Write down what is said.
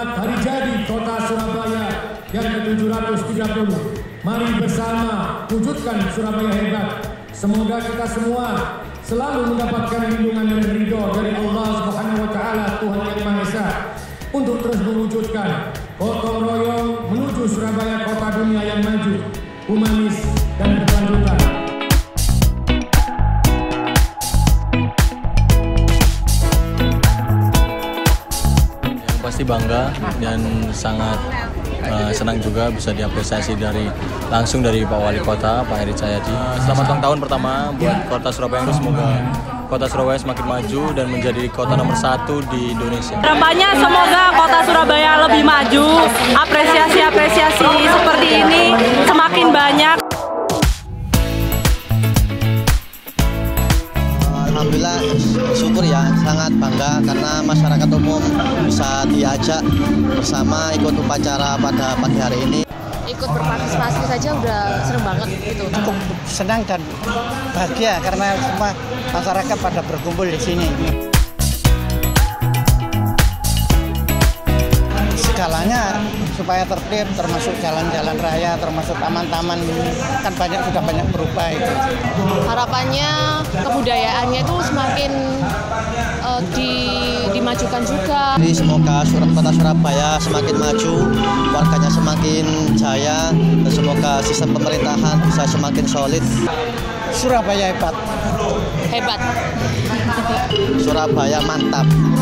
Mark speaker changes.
Speaker 1: Selamat hari jadi Kota Surabaya yang ke-730. Mari bersama wujudkan Surabaya hebat. Semoga kita semua selalu mendapatkan lindungan dan ridho dari Allah Subhanahu wa taala, Tuhan Yang Maha Esa, untuk terus mewujudkan gotong royong menuju Surabaya kota dunia yang maju, humanis dan berkelanjutan.
Speaker 2: Pasti bangga dan sangat senang juga bisa diapresiasi langsung dari Pak Wali Kota, Pak Heri Cahyadi. Selamat ulang tahun pertama buat Kota Surabaya. Semoga Kota Surabaya semakin maju dan menjadi kota nomor 1 di Indonesia.
Speaker 3: Harapannya semoga Kota Surabaya lebih maju, apresiasi seperti ini semakin banyak.
Speaker 4: Alhamdulillah syukur ya, sangat bangga karena masyarakat umum bisa diajak bersama ikut upacara pada pagi hari ini.
Speaker 5: Ikut berpartisipasi saja udah seneng banget gitu.
Speaker 6: Cukup senang dan bahagia karena semua masyarakat pada berkumpul di sini. Segalanya supaya tertib, termasuk jalan-jalan raya, termasuk taman-taman, kan sudah banyak berubah itu.
Speaker 5: Harapannya kebudayaannya itu semakin dimajukan juga.
Speaker 4: Jadi semoga Kota Surabaya semakin maju, warganya semakin jaya, dan semoga sistem pemerintahan bisa semakin solid.
Speaker 6: Surabaya hebat.
Speaker 5: Hebat.
Speaker 4: Surabaya mantap.